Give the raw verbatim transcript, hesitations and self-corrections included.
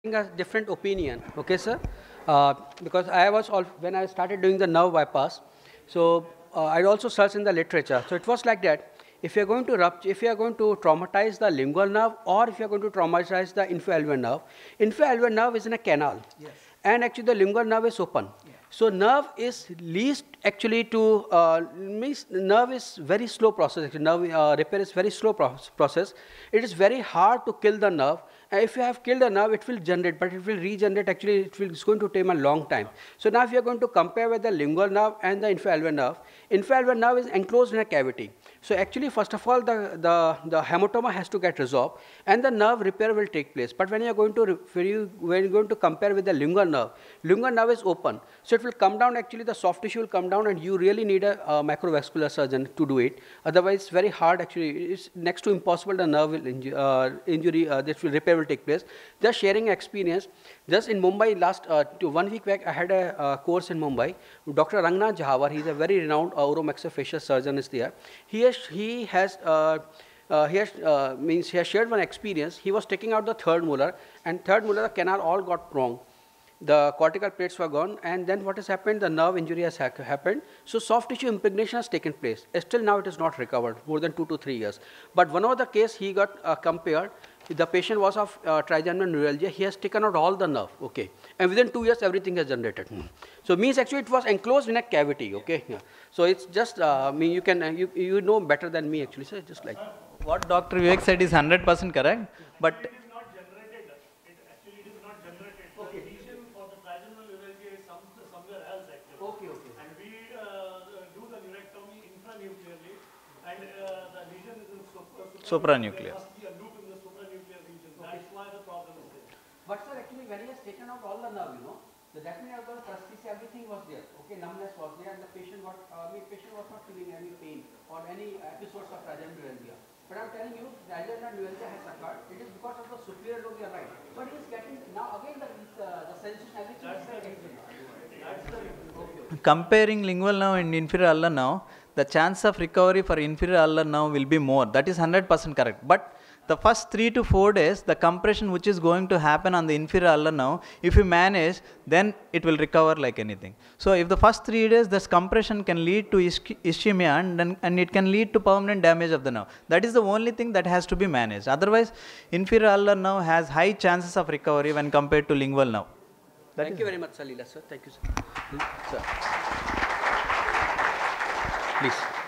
a different opinion, okay, sir? Uh, because I was all when I started doing the nerve bypass, so uh, I also searched in the literature. So it was like that. If you are going to rupture, if you are going to traumatize the lingual nerve, or if you are going to traumatize the inferior alveolar nerve, inferior alveolar nerve is in a canal, yes. And actually the lingual nerve is open. Yeah. So nerve is least actually to uh, means nerve is very slow process. Actually, nerve uh, repair is very slow pro process. It is very hard to kill the nerve. And if you have killed the nerve, it will generate, but it will regenerate. Actually, it will, it's going to take a long time. So now, if you are going to compare with the lingual nerve and the inferior alveolar nerve, inferior alveolar nerve is enclosed in a cavity. So actually, first of all, the, the, the hematoma has to get resolved, and the nerve repair will take place. But when you are going to when you when you're going to compare with the lingual nerve, lingual nerve is open, so it will come down. Actually, the soft tissue will come down, and you really need a, a macrovascular surgeon to do it. Otherwise, it's very hard. Actually, it's next to impossible. The nerve will inju uh, injury, uh, this will repair will take place. Just sharing experience. Just in Mumbai, last uh, two, one week back, I had a uh, course in Mumbai. Doctor Rangnath Jhawar, he's a very renowned uh, oromaxillofacial surgeon, is there. He has he has. Uh, Uh, he has, uh, means he has shared one experience. He was taking out the third molar, and third molar, the canal all got wrong. The cortical plates were gone, and then what has happened? The nerve injury has ha happened. So soft tissue impregnation has taken place. Still now it is not recovered, more than two to three years. But one of the case he got uh, compared. The patient was of uh, trigeminal neuralgia. He has taken out all the nerve, okay, and within two years everything has generated. Hmm. So means actually it was enclosed in a cavity, okay. Yeah. So it's just, uh, I mean, you can uh, you you know better than me actually. So just like what Doctor Vivek said is one hundred percent correct, but it is not generated. It actually it is not generated. Okay. The lesion for the trigeminal neuralgia is some, somewhere else actually. Okay, okay. And we uh, do the neurectomy intranuclearly, and uh, the lesion is in supra supranuclear. There must be a loop in the supranuclear region. Okay. That's why the problem is there. But sir, actually when he has taken out all the nerve, you know, the definitely the prosthesis, everything was there. Okay, numbness was there, and the patient got, uh, the patient was not feeling any pain or any episodes of trigeminal neuralgia. But I'm telling you, trigeminal neuralgia has occurred. It is because of the superior lobe, you are right. But he is getting, now again the, uh, the sensation, everything is getting. That's the okay. Comparing lingual nerve and inferior alveolar nerve, the chance of recovery for inferior alveolar nerve will be more. That is one hundred percent correct. But the first three to four days, the compression which is going to happen on the inferior alveolar nerve, if you manage, then it will recover like anything. So if the first three days, this compression can lead to ischemia, and, then, and it can lead to permanent damage of the nerve. That is the only thing that has to be managed. Otherwise, inferior alveolar nerve has high chances of recovery when compared to lingual nerve. That Thank you very much, sir, Leela, sir. Thank you, sir. Sir. Please.